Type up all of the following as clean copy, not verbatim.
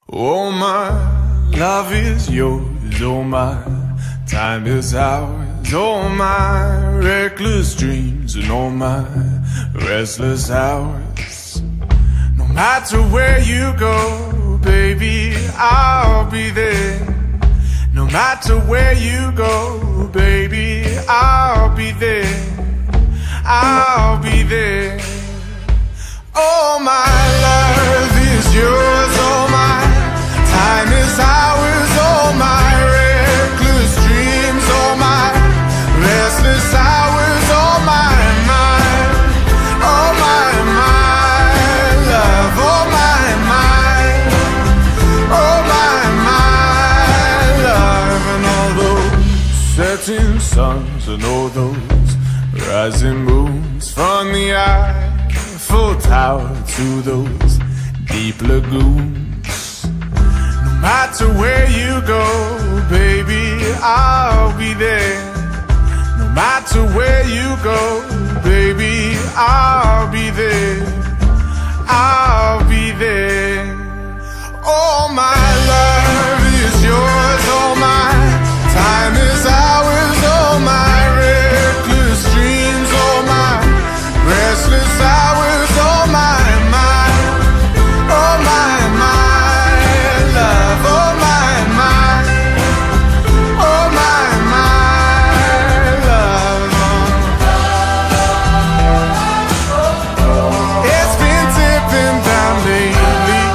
Oh, my love is yours, oh, my time is ours, oh, my reckless dreams and all my restless hours. No matter where you go, baby, I'll be there. No matter where you go, baby, I'll be there. I'll be there. Oh, my love is yours, oh, my time is ours, oh, my reckless dreams, oh, my restless hours, oh, my oh, my love, oh, my oh, my love. And all those setting suns and all those rising moons, from the Eiffel Tower to those deep lagoons. No matter where you go, baby, I'll be there. No matter where you go, baby, I'll be there. I'll be there. Oh, my love is yours, oh, my time is ours, oh, my reckless dreams, oh, my restless hours, oh, my oh, my love, oh, my oh, my love. It's been tipping down lately,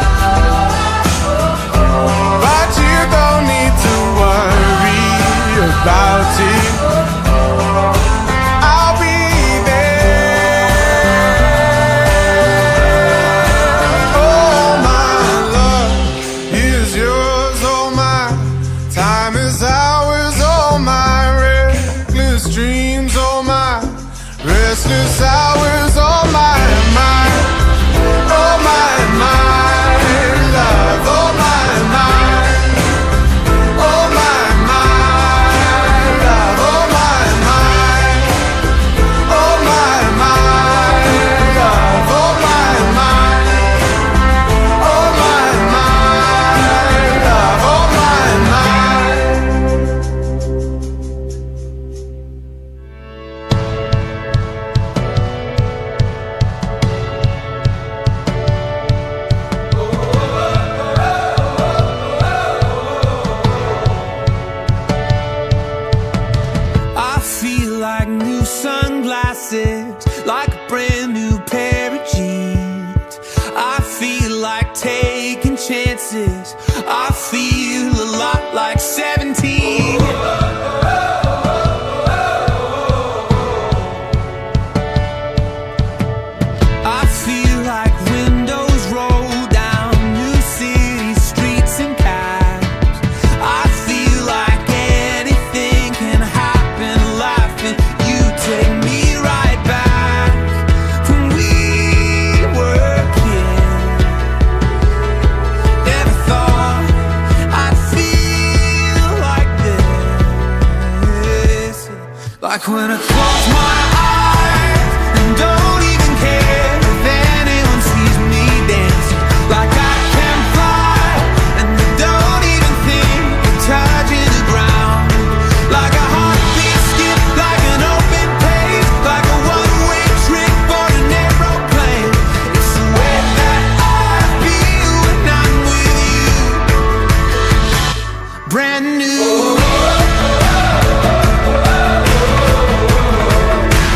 but you don't need to worry about it. I'll be there. Oh, my love is yours, oh, my time is ours, oh, my reckless dreams, oh, my restless hours, oh, my oh, my love, oh, my oh, my love, oh, my oh, my love, oh, my oh, my love, oh, I feel like new sunglasses, like a brand new pair of jeans. I feel like taking chances. I feel a lot like 17. I feel like windows roll down new city streets and cabs. I feel like anything can happen, laughing. You take me right back when we were kids. Never thought I'd feel like this. Like when I close my eyes and don't even care if anyone sees me dancing. Like I can fly and I don't even think of touching the ground. Like a heartbeat skip, like an open page, like a one-way trip on an aeroplane. It's the way that I feel when I'm with you. Brand new.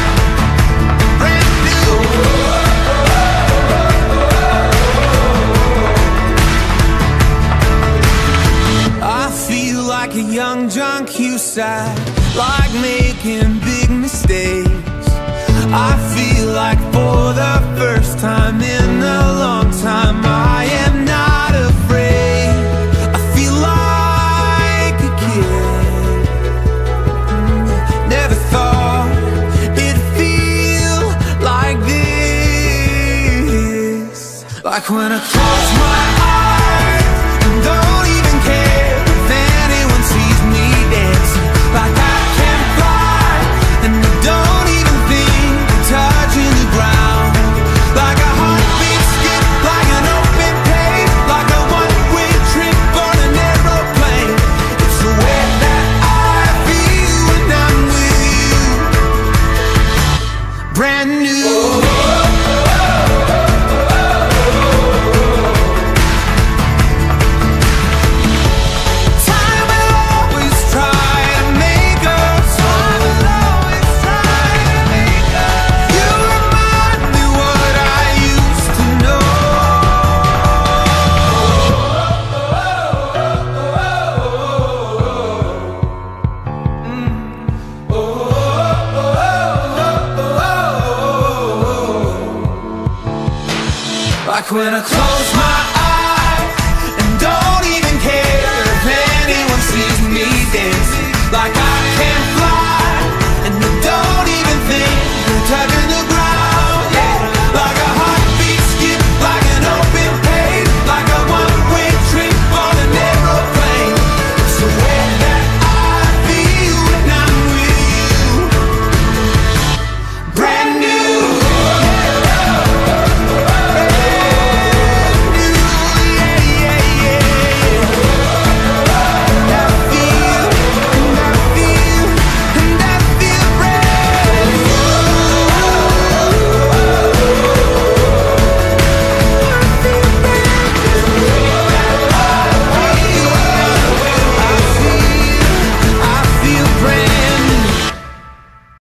when I